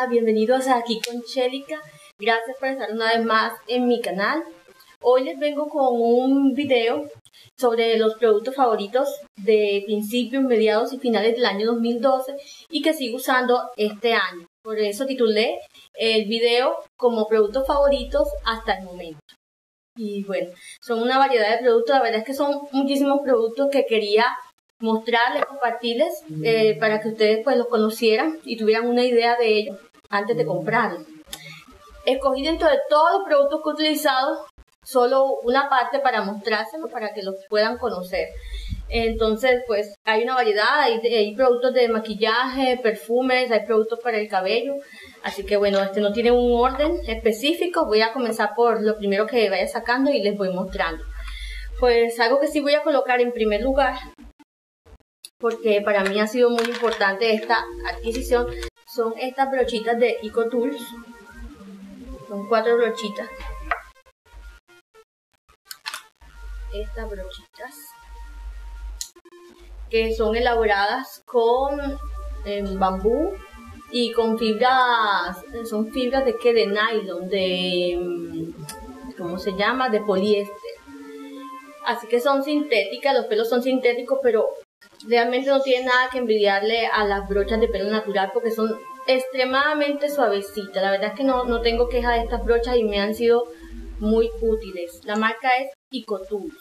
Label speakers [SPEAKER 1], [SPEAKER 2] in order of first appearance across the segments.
[SPEAKER 1] Hola, bienvenidos aquí con Chelica. Gracias por estar una vez más en mi canal. Hoy les vengo con un video sobre los productos favoritos de principios, mediados y finales del año 2012 y que sigo usando este año. Por eso titulé el video como productos favoritos hasta el momento. Y bueno, son una variedad de productos, la verdad es que son muchísimos productos que quería mostrarles, compartirles para que ustedes pues los conocieran y tuvieran una idea de ellos antes de comprarlos. Escogí dentro de todos los productos que he utilizado solo una parte para mostrárselos para que los puedan conocer. Entonces pues hay una variedad, hay productos de maquillaje, perfumes, hay productos para el cabello. Así que bueno, no tiene un orden específico. Voy a comenzar por lo primero que vaya sacando y les voy mostrando. Pues algo que sí voy a colocar en primer lugar, porque para mí ha sido muy importante esta adquisición, son estas brochitas de EcoTools. Son 4 brochitas. Estas brochitas que son elaboradas con bambú y con fibras, son fibras de qué, de nylon, de ¿cómo se llama? De poliéster. Así que son sintéticas, los pelos son sintéticos, pero realmente no tiene nada que envidiarle a las brochas de pelo natural porque son extremadamente suavecitas. La verdad es que no tengo queja de estas brochas y me han sido muy útiles. La marca es EcoTools.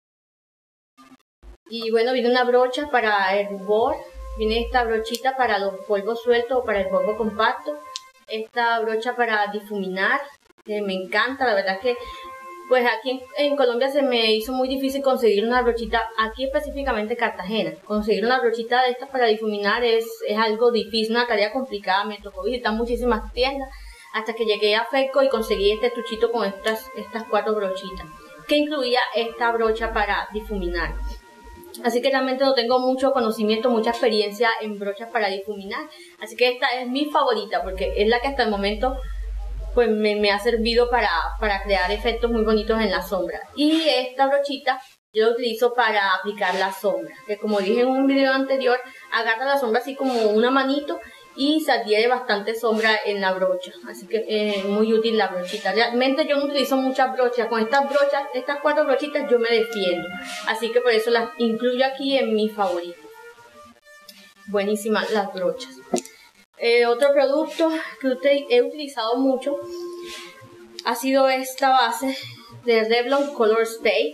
[SPEAKER 1] Y bueno, viene una brocha para el rubor, viene esta brochita para los polvos sueltos o para el polvo compacto, esta brocha para difuminar, que me encanta. La verdad es que pues aquí en Colombia se me hizo muy difícil conseguir una brochita, aquí específicamente Cartagena. Conseguir una brochita de estas para difuminar es algo difícil, una tarea complicada. Me tocó visitar muchísimas tiendas hasta que llegué a Fedco y conseguí este estuchito con estas 4 brochitas, que incluía esta brocha para difuminar. Así que realmente no tengo mucho conocimiento, mucha experiencia en brochas para difuminar. Así que esta es mi favorita porque es la que hasta el momento pues me ha servido para crear efectos muy bonitos en la sombra. Y esta brochita yo la utilizo para aplicar la sombra, que como dije en un video anterior, agarra la sombra así como una manito y se adhiere bastante sombra en la brocha. Así que es muy útil la brochita. Realmente yo no utilizo muchas brochas, con estas 4 brochitas yo me defiendo. Así que por eso las incluyo aquí en mis favoritos. Buenísimas las brochas. Otro producto que he utilizado mucho ha sido esta base de Revlon Color Stay.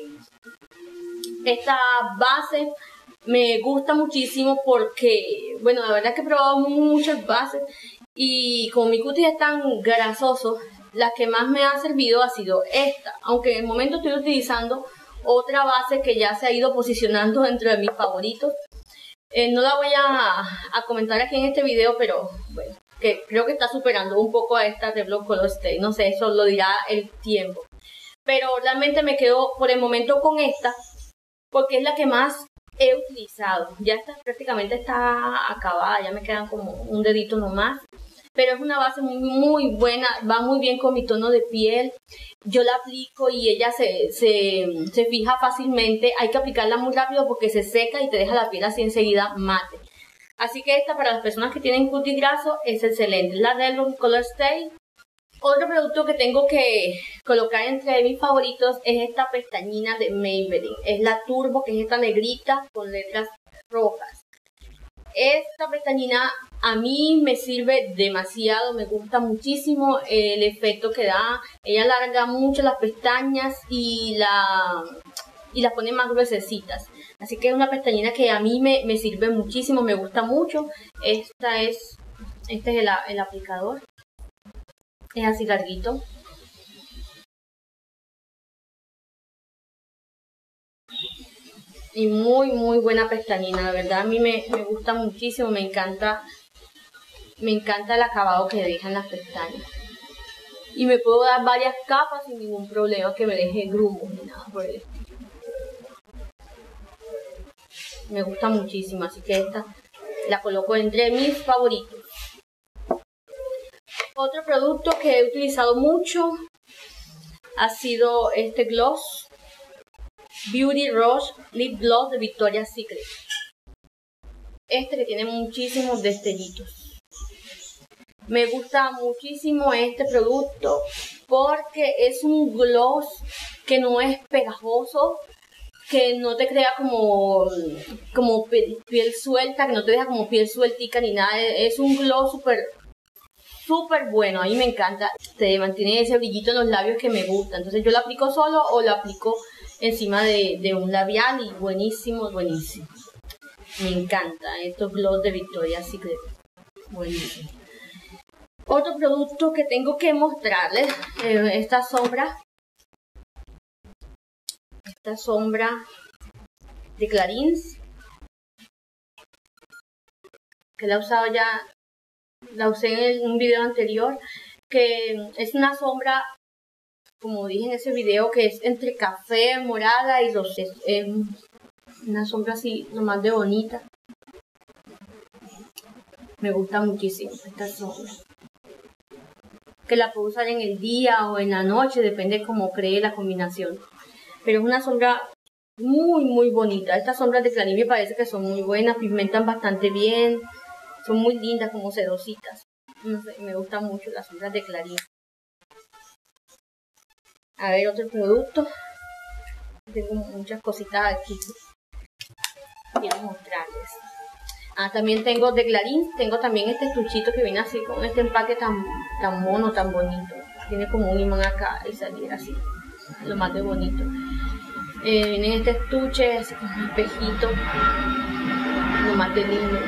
[SPEAKER 1] Esta base me gusta muchísimo porque, bueno, la verdad es que he probado muchas bases y como mi cutis es tan grasoso, la que más me ha servido ha sido esta. Aunque en el momento estoy utilizando otra base que ya se ha ido posicionando dentro de mis favoritos. No la voy a comentar aquí en este video, pero bueno, que creo que está superando un poco a esta Revlon Color Stay. No sé, eso lo dirá el tiempo. Pero realmente me quedo por el momento con esta, porque es la que más he utilizado. Ya prácticamente está acabada, ya me quedan como un dedito nomás. Pero es una base muy buena, va muy bien con mi tono de piel. Yo la aplico y ella se fija fácilmente. Hay que aplicarla muy rápido porque se seca y te deja la piel así enseguida mate. Así que esta para las personas que tienen cutis graso es excelente. La Revlon Color Stay. Otro producto que tengo que colocar entre mis favoritos es esta pestañina de Maybelline. Es la Turbo, que es esta negrita con letras rojas. Esta pestañina a mí me sirve demasiado, me gusta muchísimo el efecto que da. Ella alarga mucho las pestañas y las pone más gruesecitas. Así que es una pestañina que a mí me sirve muchísimo, me gusta mucho. Este es el aplicador. Es así larguito. Y muy buena pestañina, la verdad a mí me gusta muchísimo, me encanta el acabado que dejan las pestañas. Y me puedo dar varias capas sin ningún problema que me deje grumos ni nada por el estilo. Me gusta muchísimo, así que esta la coloco entre mis favoritos. Otro producto que he utilizado mucho ha sido este gloss. Beauty Rush Lip Gloss de Victoria's Secret. Este que tiene muchísimos destellitos. Me gusta muchísimo este producto porque es un gloss que no es pegajoso, que no te crea como piel suelta, que no te deja como piel sueltica ni nada. Es un gloss súper bueno, a mí me encanta. Te mantiene ese brillito en los labios que me gusta. Entonces yo lo aplico solo o lo aplico encima de un labial y buenísimo, buenísimo. Me encanta estos gloss de Victoria's Secret. Buenísimo. Otro producto que tengo que mostrarles, esta sombra de Clarins, que la he usado ya, la usé en un video anterior, que es una sombra, como dije en ese video, que es entre café, morada y rosé. Es una sombra así, nomás de bonita. Me gusta muchísimo esta sombra, que la puedo usar en el día o en la noche, depende cómo cree la combinación. Pero es una sombra muy bonita. Estas sombras de Clarins me parece que son muy buenas, pigmentan bastante bien, son muy lindas, como sedositas. No sé, me gustan mucho las sombras de Clarins. A ver, otro producto. Tengo muchas cositas aquí. Quiero mostrarles. También tengo de Clarins, tengo también este estuchito que viene así con este empaque tan mono, tan bonito. Tiene como un imán acá y salir así, lo más de bonito. Viene este estuche, así con un espejito, lo más de lindo.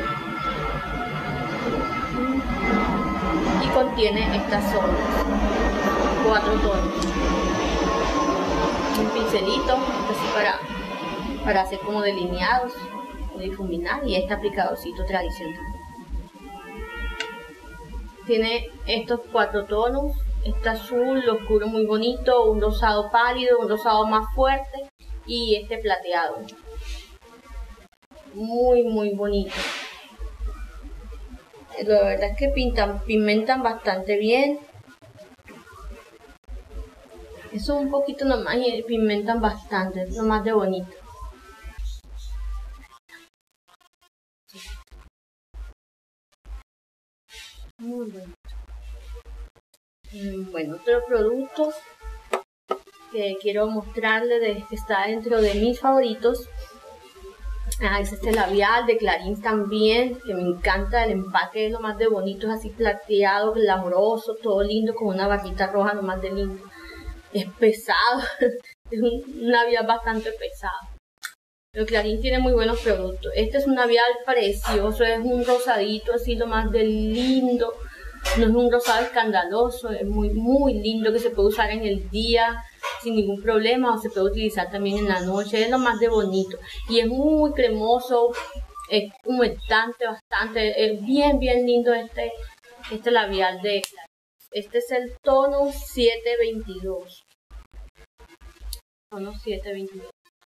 [SPEAKER 1] Y contiene estas sombras, 4 tonos. Un pincelito, así para hacer como delineados, difuminar, y este aplicadorcito tradicional. Tiene estos 4 tonos, este azul, lo oscuro muy bonito, un rosado pálido, un rosado más fuerte y este plateado. Muy bonito. La verdad es que pigmentan bastante bien. Eso un poquito nomás y pigmentan bastante, es lo más de bonito. Muy bonito. Bueno, otro producto que quiero mostrarles que está dentro de mis favoritos es este labial de Clarins también, que me encanta. El empaque es lo más de bonito, es así plateado, glamoroso, todo lindo, con una barrita roja, lo más de lindo. Es pesado, es un labial bastante pesado. Pero Clarins tiene muy buenos productos. Este es un labial precioso, es un rosadito así, lo más de lindo. No es un rosado escandaloso, es muy lindo, que se puede usar en el día sin ningún problema, o se puede utilizar también en la noche. Es lo más de bonito y es muy cremoso, es humectante bastante, es bien lindo este labial de Clarins. Este es el tono 722. Tono 722.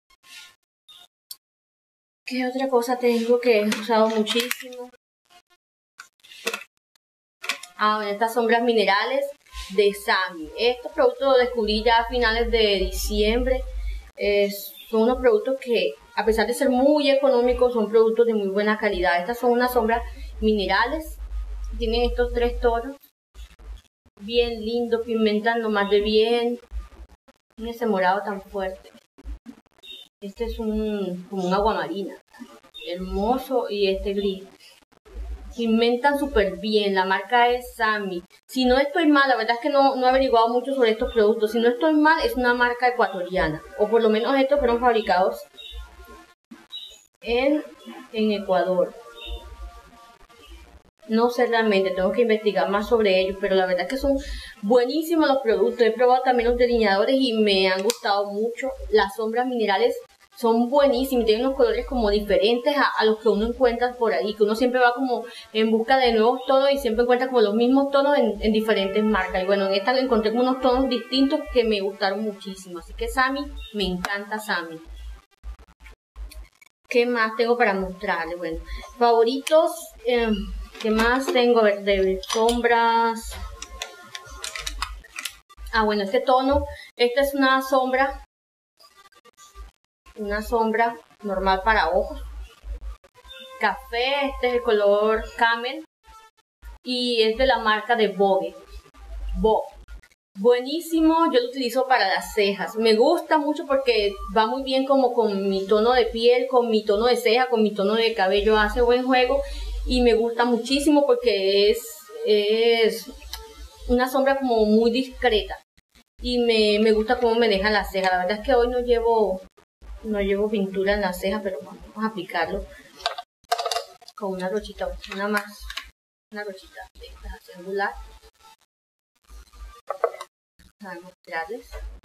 [SPEAKER 1] ¿Qué otra cosa tengo que he usado muchísimo? Bueno, estas sombras minerales de Sami. Estos productos los descubrí ya a finales de diciembre. Son unos productos que, a pesar de ser muy económicos, son productos de muy buena calidad. Estas son unas sombras minerales. Tienen estos 3 tonos. Bien lindos, pigmentan lo más de bien. Miren ese morado tan fuerte. Este es como un aguamarina. Hermoso, y este gris. Pigmentan súper bien, la marca es Sami. Si no estoy mal, la verdad es que no he averiguado mucho sobre estos productos. Si no estoy mal, es una marca ecuatoriana, o por lo menos estos fueron fabricados en Ecuador. No sé realmente, tengo que investigar más sobre ellos, pero la verdad es que son buenísimos los productos. He probado también los delineadores y me han gustado mucho. Las sombras minerales son buenísimos, tienen unos colores como diferentes a los que uno encuentra por ahí, que uno siempre va como en busca de nuevos tonos y siempre encuentra como los mismos tonos en diferentes marcas. Y bueno, en esta encontré como unos tonos distintos que me gustaron muchísimo. Así que Sami, me encanta Sami. ¿Qué más tengo para mostrarles? Bueno, favoritos, ¿qué más tengo? A ver, de sombras. Bueno, este tono, esta es una sombra normal para ojos, café. Este es el color Camel, y es de la marca de Vogue. Buenísimo, yo lo utilizo para las cejas. Me gusta mucho porque va muy bien como con mi tono de piel, con mi tono de ceja, con mi tono de cabello, hace buen juego y me gusta muchísimo porque es una sombra como muy discreta y me gusta cómo me dejan las cejas. La verdad es que hoy no llevo pintura en las cejas, pero vamos a aplicarlo con una brochita, una brochita de esta angular. Para mostrarles.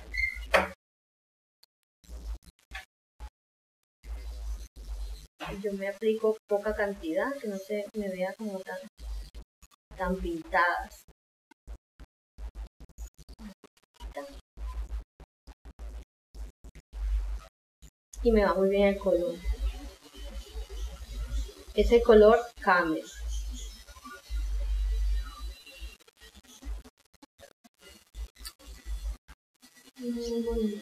[SPEAKER 1] Yo me aplico poca cantidad, que no se me vea como tan pintadas. Y me va muy bien el color. Es el color Camel. Muy bonito.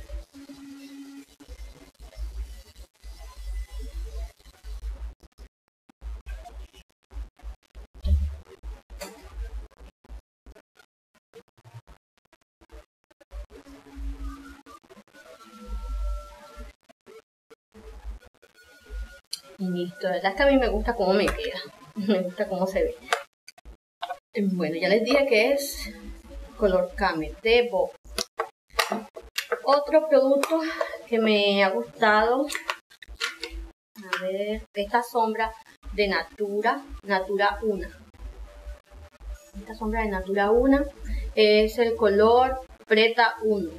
[SPEAKER 1] Y listo, la verdad es que a mí me gusta cómo me queda. Me gusta cómo se ve. Bueno, ya les dije que es color Camel de Vogue. Otro producto que me ha gustado, a ver, esta sombra de Natura 1. Esta sombra de Natura 1 es el color Preta 1.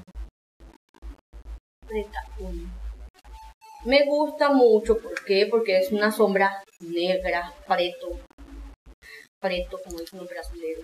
[SPEAKER 1] Me gusta mucho, ¿por qué? Porque es una sombra negra, preto, como dicen los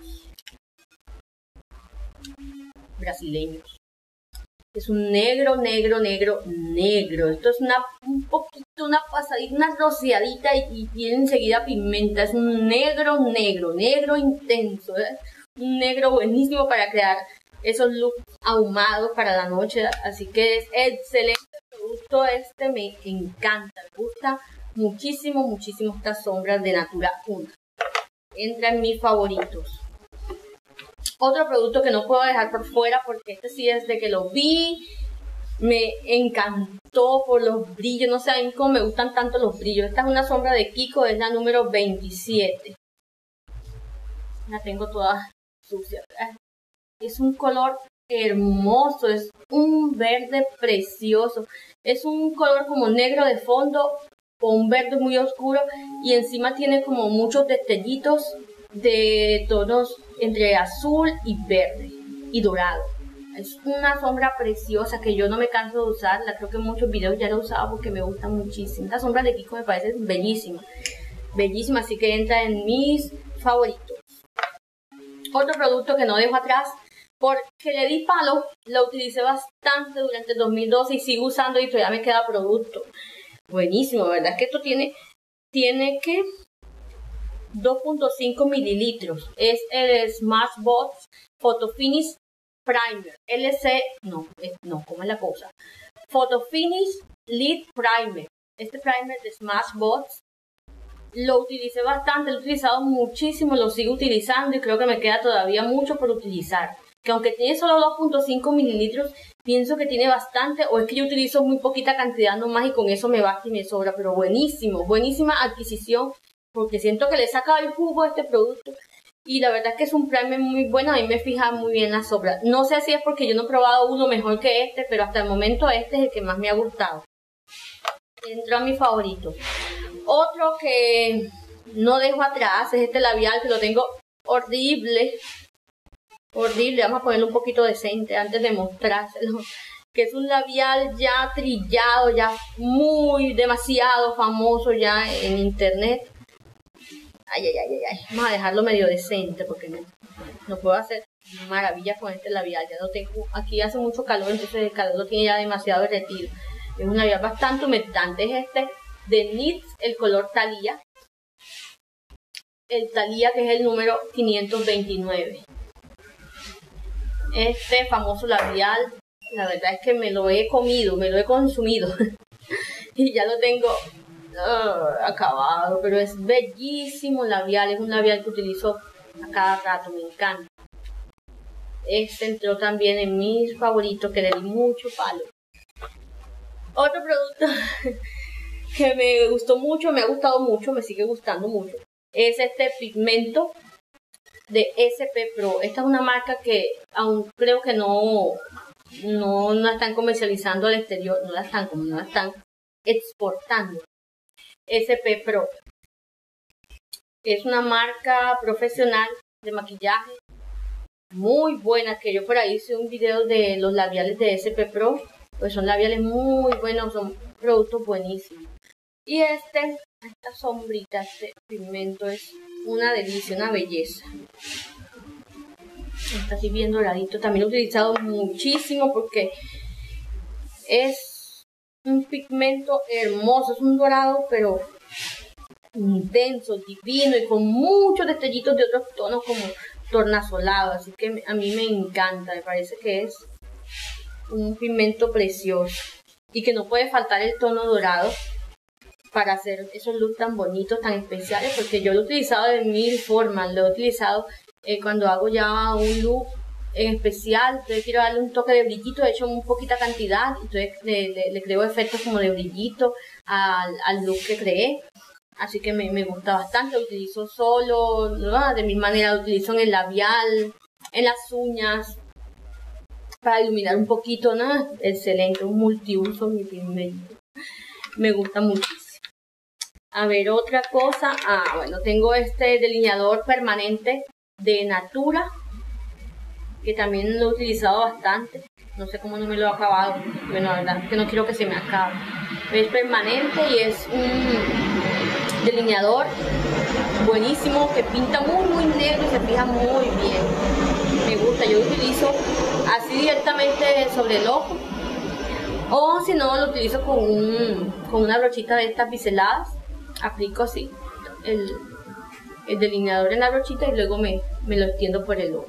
[SPEAKER 1] brasileños. Es un negro. Esto es un poquito, una pasadita, una rociadita y tiene enseguida pigmenta. Es un negro intenso. ¿Eh? Un negro buenísimo para crear esos looks ahumados para la noche. Así que es excelente producto este, me encanta. Me gusta muchísimo estas sombras de Natura 1. Entra en mis favoritos. Otro producto que no puedo dejar por fuera porque este sí desde que lo vi me encantó por los brillos, no sé a mí cómo me gustan tanto los brillos. Esta es una sombra de Kiko, es la número 27. La tengo toda sucia. Es un color hermoso, es un verde precioso. Es un color como negro de fondo o un verde muy oscuro y encima tiene como muchos detallitos de tonos entre azul y verde y dorado. Es una sombra preciosa que yo no me canso de usarla. Creo que en muchos videos ya la he usado porque me gusta muchísimo. Esta sombra de Kiko me parece bellísima, así que entra en mis favoritos. Otro producto que no dejo atrás porque le di palo, la utilicé bastante durante el 2012 y sigo usando y todavía me queda producto. Buenísimo, ¿verdad? Es que esto tiene que 2.5 mililitros. Es el Smashbox Photo Finish Primer. ¿Cómo es la cosa? Photo Finish Lid Primer. Este primer de Smashbox lo utilicé bastante, lo he utilizado muchísimo, lo sigo utilizando y creo que me queda todavía mucho por utilizar. Que aunque tiene solo 2.5 mililitros, pienso que tiene bastante, o es que yo utilizo muy poquita cantidad nomás y con eso me basta y me sobra. Pero buenísima adquisición, porque siento que le he sacado el jugo a este producto. Y la verdad es que es un primer muy bueno, a mí me fija muy bien la sombra. No sé si es porque yo no he probado uno mejor que este, pero hasta el momento este es el que más me ha gustado. Entró a mi favorito. Otro que no dejo atrás es este labial, que lo tengo horrible. Vamos a ponerlo un poquito decente antes de mostrárselo. Que es un labial ya trillado, ya demasiado famoso ya en internet. Ay. Vamos a dejarlo medio decente porque no puedo hacer maravillas con este labial. Ya lo tengo. Aquí hace mucho calor, entonces el calor lo tiene ya demasiado derretido. Es un labial bastante humectante. Es este de NYX, el color Thalia. El Thalia, que es el número 529. Este famoso labial, la verdad es que me lo he comido, me lo he consumido. Y ya lo tengo acabado, pero es bellísimo labial, es un labial que utilizo a cada rato, me encanta. Este entró también en mis favoritos, que le di mucho palo. Otro producto que me gustó mucho, me ha gustado mucho, me sigue gustando mucho, es este pigmento de SP Pro. Esta es una marca que aún creo que no están comercializando al exterior, no la están exportando. SP Pro es una marca profesional de maquillaje muy buena, que yo por ahí hice un video de los labiales de SP Pro, pues son labiales muy buenos, son productos buenísimos. Y esta sombrita, este pigmento es una delicia, una belleza. Está así bien doradito, también lo he utilizado muchísimo porque es un pigmento hermoso, es un dorado pero intenso, divino y con muchos detallitos de otros tonos como tornasolado, así que a mí me encanta, me parece que es un pigmento precioso y que no puede faltar el tono dorado para hacer esos looks tan bonitos, tan especiales, porque yo lo he utilizado de mil formas, lo he utilizado cuando hago ya un look en especial, entonces quiero darle un toque de brillito, he hecho muy poquita cantidad, entonces le creo efectos como de brillito al look que creé. Así que me gusta bastante, lo utilizo solo, ¿no? De mi manera lo utilizo en el labial, en las uñas, para iluminar un poquito, ¿no? Excelente, un multiuso mi pigmento. Me gusta muchísimo. A ver, otra cosa, bueno, tengo este delineador permanente de Natura, que también lo he utilizado bastante. No sé cómo no me lo he acabado, bueno, la verdad es que no quiero que se me acabe. Es permanente y es un delineador buenísimo que pinta muy negro y se fija muy bien. Me gusta, yo lo utilizo así directamente sobre el ojo, o si no lo utilizo con una brochita de estas biseladas. Aplico así el delineador en la brochita y luego me lo extiendo por el ojo,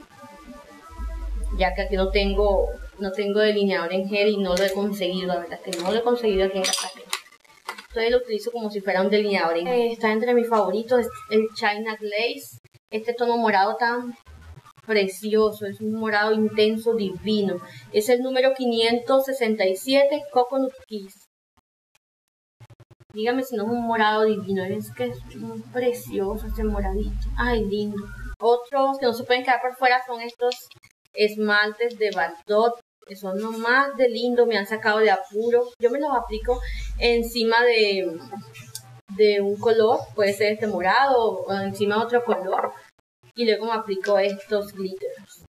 [SPEAKER 1] ya que aquí no tengo delineador en gel y no lo he conseguido, la verdad es que no lo he conseguido aquí en casa. Entonces lo utilizo como si fuera un delineador en gel. Está entre mis favoritos, es el China Glaze, este tono morado tan precioso, es un morado intenso, divino. Es el número 567, Coconut Kiss. Dígame si no es un morado divino, es que es precioso este moradito. Ay, lindo. Otros que no se pueden quedar por fuera son estos esmaltes de Bardot, que son lo más de lindo, me han sacado de apuro. Yo me los aplico encima de un color, puede ser este morado o encima de otro color. Y luego me aplico estos glitters.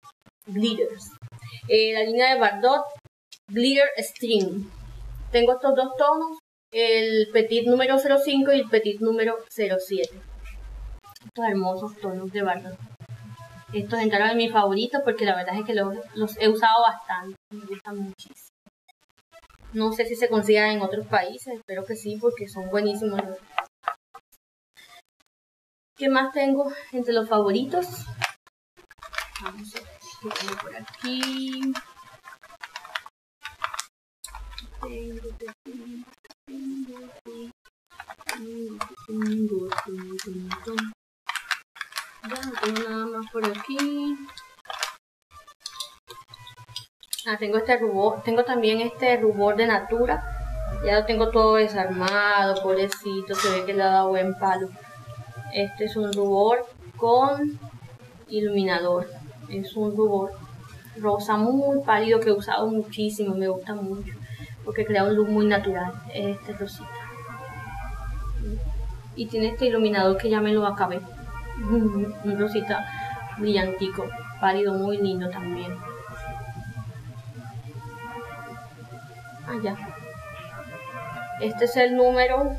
[SPEAKER 1] La línea de Bardot Glitter Stream. Tengo estos dos tonos, el Petit número 05 y el Petit número 07. Estos hermosos tonos de Bardot. Estos entraron en mis favoritos porque la verdad es que los he usado bastante. Me gustan muchísimo. No sé si se consigan en otros países, espero que sí porque son buenísimos. ¿Qué más tengo entre los favoritos? Vamos a ver qué tengo por aquí. Ya no tengo nada más por aquí. Tengo este rubor, tengo también este rubor de Natura. Ya lo tengo todo desarmado, pobrecito, se ve que le ha dado buen palo. Este es un rubor con iluminador. Es un rubor rosa muy pálido que he usado muchísimo, me gusta mucho porque crea un look muy natural. Este rosita. Y tiene este iluminador que ya me lo acabé. Un rosita brillantico, pálido, muy lindo también. Ya. Este es el número.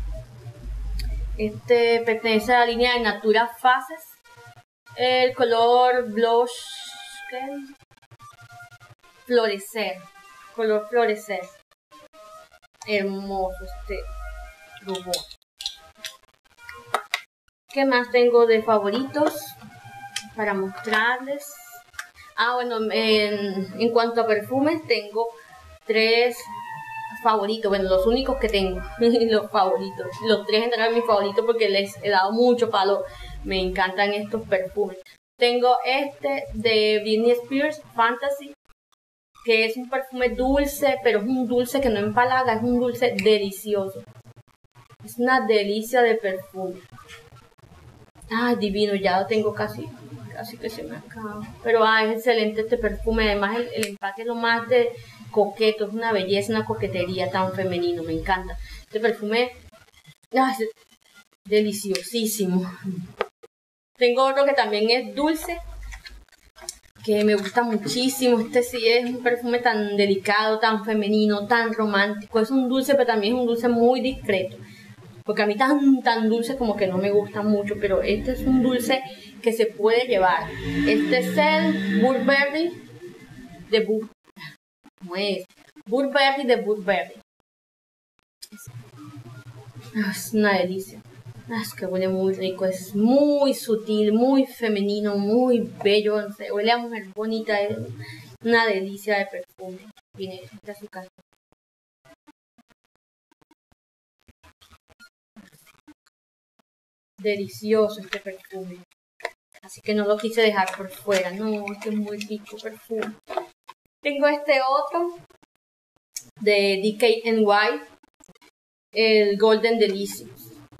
[SPEAKER 1] Este pertenece a la línea de Natura Faces. El color blush, ¿qué? Florecer. Color florecer. Hermoso este rubor. ¿Qué más tengo de favoritos para mostrarles? Bueno, en cuanto a perfumes tengo 3 favoritos, bueno, los únicos que tengo, los favoritos, los 3 entraron mis favoritos porque les he dado mucho palo, me encantan estos perfumes. Tengo este de Britney Spears, Fantasy, que es un perfume dulce, pero es un dulce que no empalaga, es un dulce delicioso. Es una delicia de perfume. Ah, divino, ya lo tengo casi que se me acaba. Pero es excelente este perfume, además el empaque es lo más de coqueto, es una belleza, una coquetería tan femenino, me encanta. Este perfume es deliciosísimo. Tengo otro que también es dulce, que me gusta muchísimo. Este sí es un perfume tan delicado, tan femenino, tan romántico. Es un dulce, pero también es un dulce muy discreto. Porque a mí tan dulce como que no me gusta mucho, pero este es un dulce que se puede llevar. Este es el Burberry de Burberry de Burberry. Es una delicia. Es que huele muy rico, es muy sutil, muy femenino, muy bello, no sé, huele a mujer bonita, es una delicia de perfume. Viene esta es su casa. Delicioso este perfume, así que no lo quise dejar por fuera. No, este es muy rico perfume. Tengo este otro de DKNY, el Golden Delicious.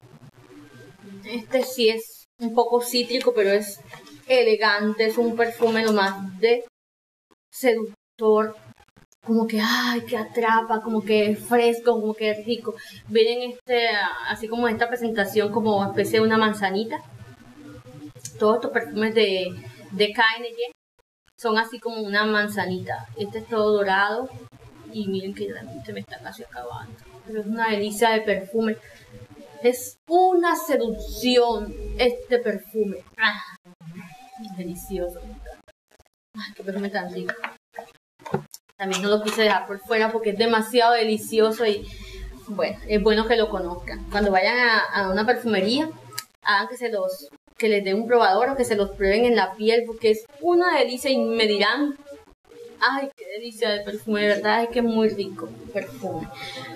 [SPEAKER 1] Este sí es un poco cítrico, pero es elegante, es un perfume lo más de seductor, como que que atrapa, como que es fresco, como que es rico. Vienen así como esta presentación como especie de una manzanita. Todos estos perfumes de KNY son así como una manzanita. Este es todo dorado y miren que se me está casi acabando, pero es una delicia de perfume. Es una seducción este perfume. Delicioso. Qué perfume tan rico. También no lo quise dejar por fuera porque es demasiado delicioso y bueno, es bueno que lo conozcan. Cuando vayan a una perfumería, hagan que les den un probador o que se los prueben en la piel porque es una delicia y me dirán, ay, qué delicia de perfume, de verdad es que es muy rico el perfume.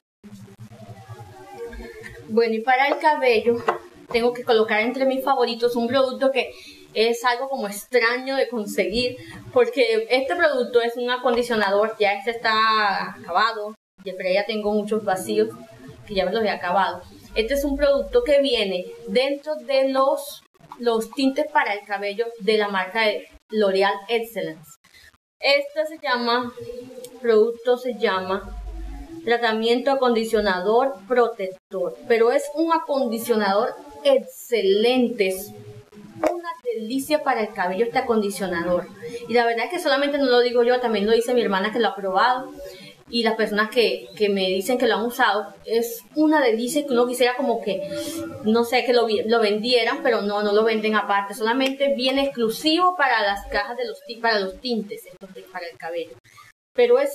[SPEAKER 1] Bueno, y para el cabello tengo que colocar entre mis favoritos un producto que es algo como extraño de conseguir, porque este producto es un acondicionador, ya este está acabado, pero ya tengo muchos vacíos que ya me los he acabado. Este es un producto que viene dentro de los tintes para el cabello de la marca de L'Oreal Excellence. Este producto se llama tratamiento acondicionador protector, pero es un acondicionador excelente, es una delicia para el cabello este acondicionador. Y la verdad es que solamente no lo digo yo, también lo dice mi hermana que lo ha probado y las personas que me dicen que lo han usado. Es una delicia que uno quisiera como que, no sé, que lo vendieran, pero no lo venden aparte, solamente viene exclusivo para las cajas para los tintes, para el cabello. Pero es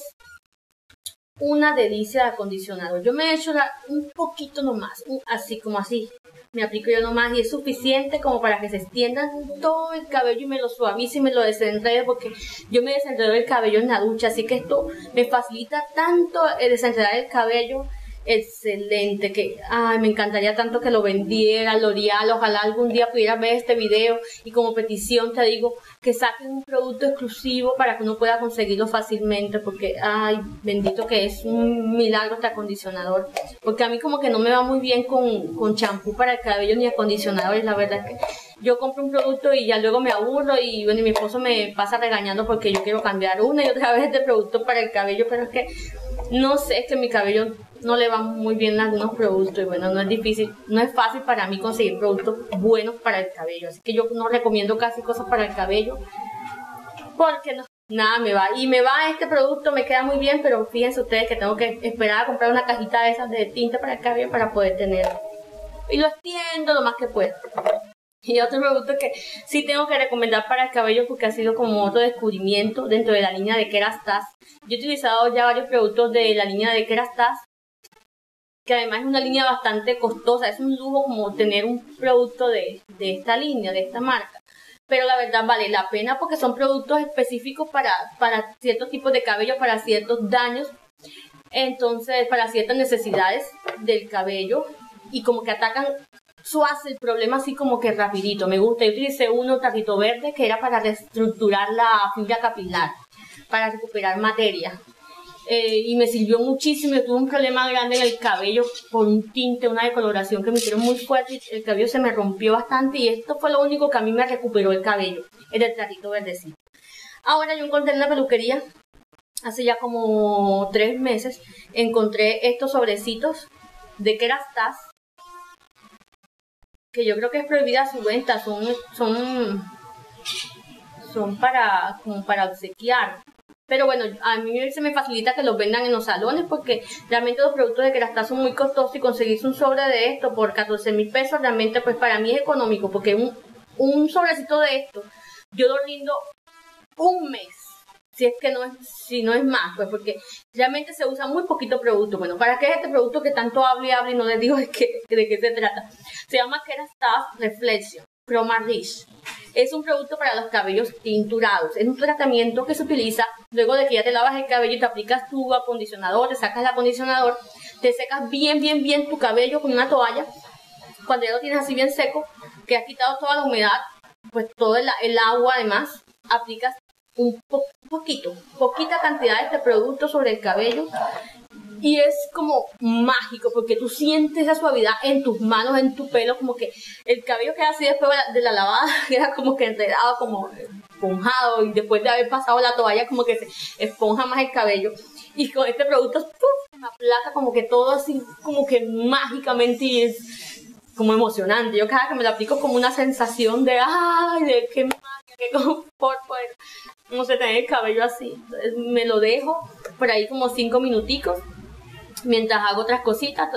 [SPEAKER 1] una delicia de acondicionador. Yo me he hecho un poquito nomás, así como así, me aplico yo nomás y es suficiente como para que se extienda todo el cabello y me lo suavice y me lo desenrede, porque yo me desenredo el cabello en la ducha, así que esto me facilita tanto el desenredar el cabello. Excelente, que me encantaría tanto que lo vendiera L'Oreal. Ojalá algún día pudiera ver este video y como petición te digo que saquen un producto exclusivo para que uno pueda conseguirlo fácilmente, porque bendito que es un milagro este acondicionador, porque a mí como que no me va muy bien con champú para el cabello ni acondicionadores. La verdad es que yo compro un producto y ya luego me aburro y bueno, y mi esposo me pasa regañando porque yo quiero cambiar una y otra vez de producto para el cabello, pero es que no sé, es que mi cabello no le va muy bien algunos productos y bueno, no es fácil para mí conseguir productos buenos para el cabello, así que yo no recomiendo casi cosas para el cabello porque nada me va, y me va este producto, me queda muy bien, pero fíjense ustedes que tengo que esperar a comprar una cajita de esas de tinta para el cabello para poder tenerlo, y lo extiendo lo más que puedo. Y otro producto que sí tengo que recomendar para el cabello porque ha sido como otro descubrimiento dentro de la línea de Kerastase. Yo he utilizado ya varios productos de la línea de Kerastase, que además es una línea bastante costosa, es un lujo como tener un producto de esta línea, de esta marca. Pero la verdad vale la pena porque son productos específicos para ciertos tipos de cabello, para ciertos daños. entonces para ciertas necesidades del cabello y como que atacan suave el problema así como que rapidito. Me gusta. Yo utilicé uno tarrito verde que era para reestructurar la fibra capilar, para recuperar materia. Y me sirvió muchísimo. Yo tuve un problema grande en el cabello por un tinte, una decoloración que me hicieron muy fuerte y el cabello se me rompió bastante y esto fue lo único que a mí me recuperó el cabello, era el tarrito verdecito. Ahora yo encontré en la peluquería, hace ya como 3 meses, encontré estos sobrecitos de Kerastase, que yo creo que es prohibida su venta, son para, como para obsequiar. Pero bueno, a mí se me facilita que los vendan en los salones porque realmente los productos de Kerastase son muy costosos y conseguirse un sobre de esto por 14.000 pesos realmente pues para mí es económico porque un sobrecito de esto yo lo rindo un mes. Si no es más, pues porque realmente se usa muy poquito producto. Bueno, ¿para qué es este producto que tanto hablo y hablo y no les digo de qué se trata? Se llama Kerastase Reflection Chroma Rich. Es un producto para los cabellos tinturados. Es un tratamiento que se utiliza luego de que ya te lavas el cabello y te aplicas tu acondicionador, te sacas el acondicionador, te secas bien tu cabello con una toalla. Cuando ya lo tienes así bien seco, que has quitado toda la humedad, pues todo el agua además, aplicas poquita cantidad de este producto sobre el cabello y es como mágico porque tú sientes esa suavidad en tus manos, en tu pelo, como que el cabello queda así después de la lavada, queda como que enredado, como esponjado y después de haber pasado la toalla como que se esponja más el cabello y con este producto ¡puf! Me aplaca como que todo así como que mágicamente y es como emocionante. Yo cada vez que me lo aplico como una sensación de ¡ay! De qué magia, qué confort poder, no sé, tener el cabello así. Entonces me lo dejo por ahí como 5 minuticos mientras hago otras cositas,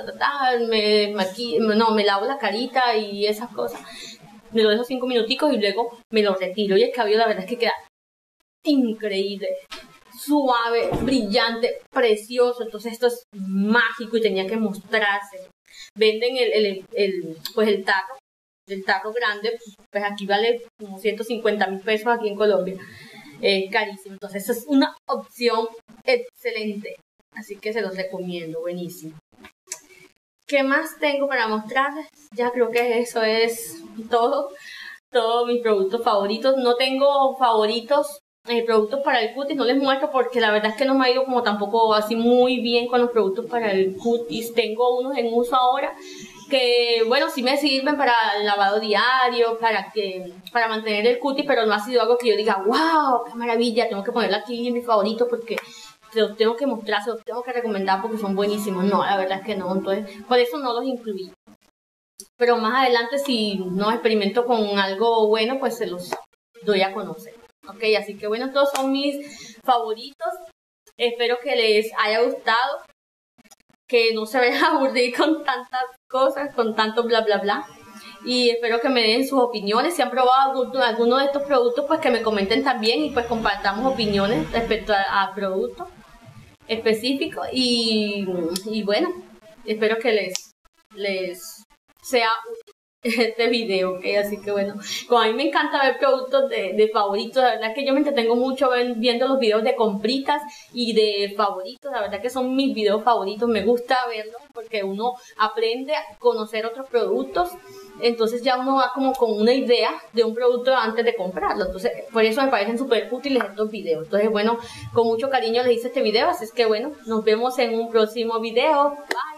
[SPEAKER 1] me lavo la carita y esas cosas. Me lo dejo 5 minuticos y luego me lo retiro y el cabello la verdad es que queda increíble, suave, brillante, precioso. Entonces esto es mágico y tenía que mostrarse. Venden el tarro grande, pues aquí vale como 150.000 pesos aquí en Colombia, es carísimo. Entonces eso es una opción excelente. Así que se los recomiendo, buenísimo. ¿Qué más tengo para mostrarles? Ya creo que eso es todos mis productos favoritos. No tengo favoritos, productos para el cutis, no les muestro porque la verdad es que no me ha ido como tampoco así muy bien con los productos para el cutis. Tengo unos en uso ahora que, bueno, sí me sirven para el lavado diario, para mantener el cutis, pero no ha sido algo que yo diga, wow, qué maravilla, tengo que ponerlo aquí en mi favorito porque se los tengo que mostrar, se los tengo que recomendar porque son buenísimos. No, la verdad es que no, entonces por eso no los incluí. Pero más adelante si no experimento con algo bueno, pues se los doy a conocer. Ok, así que bueno, estos son mis favoritos. Espero que les haya gustado, que no se vayan a aburrir con tantas cosas, con tanto bla bla bla. Y espero que me den sus opiniones. Si han probado alguno de estos productos, pues que me comenten también y pues compartamos opiniones respecto a productos específicos. Y bueno, espero que les sea útil este video, ¿ok? Así que bueno, como a mí me encanta ver productos de favoritos, la verdad es que yo me entretengo mucho viendo los videos de compritas y de favoritos, la verdad que son mis videos favoritos, me gusta verlos porque uno aprende a conocer otros productos, entonces ya uno va como con una idea de un producto antes de comprarlo, entonces por eso me parecen súper útiles estos videos. Entonces bueno, con mucho cariño les hice este video, así es que bueno, nos vemos en un próximo video. Bye.